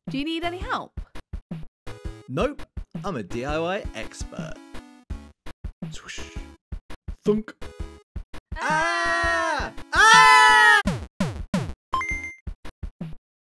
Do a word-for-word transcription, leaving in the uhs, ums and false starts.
Do you need any help? Nope, I'm a D I Y expert. Swoosh. Thunk.